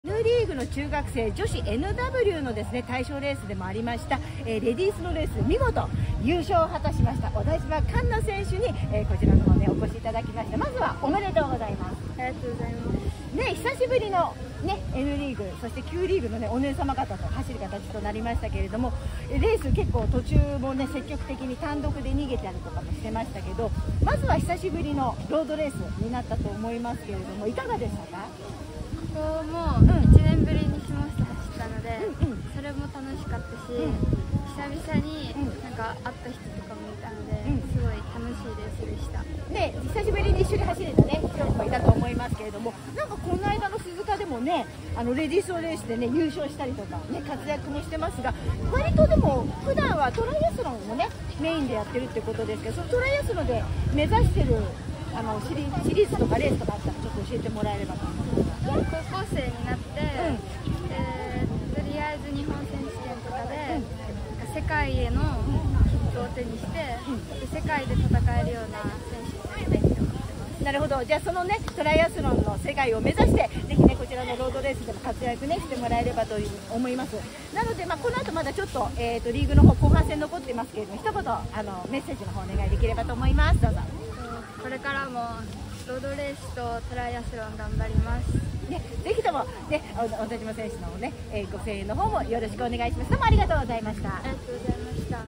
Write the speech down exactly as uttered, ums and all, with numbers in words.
N リーグの中学生女子 エヌダブリュー のですね対象レースでもありました、えー、レディースのレース見事優勝を果たしました小田島環奈選手に、えー、こちらの方ねお越しいただきました。まずはおめでとうございます。 ありがとうございますね、久しぶりの、ね、N リーグそして Q リーグの、ね、お姉様方と走る形となりましたけれども、レース結構途中も、ね、積極的に単独で逃げたりとかもしてましたけど、まずは久しぶりのロードレースになったと思いますけれども、いかがでしたか？ ここもいちねんぶりに下下走ったので、うんうん、それも楽しかったし、うん、久々になんか会った人とかもいたので、うん、すごい楽しいレースでした。 ね、久しぶりに一緒に走れたね人もいたと思いますけれども、なんかこの間の鈴鹿でもね、あのレディースのレースでね優勝したりとかね活躍もしてますが、割とでも普段はトライアスロンをねメインでやってるってことですけど、そのトライアスロンで目指してるあのシリシリーズとかレースとかあったらちょっと教えてもらえればと思います。 高校生になって、うん、とりあえず日本選手権とかで、うん、世界への切符を手にして、うん、で世界で戦えるような選手になりたいと思ってます。 なるほど。じゃあそのねトライアスロンの世界を目指してぜひねこちらのロードレースでも活躍ねしてもらえればという思います。なのでまあこの後まだちょっとえっとリーグの方後半戦残ってますけれども、一言あのメッセージの方お願いできればと思います。どうぞ。 これからもロードレースとトライアスロン頑張ります。 ね、ぜひともね小田島選手のね、えー、ご声援の方もよろしくお願いします。どうもありがとうございました。 ありがとうございました。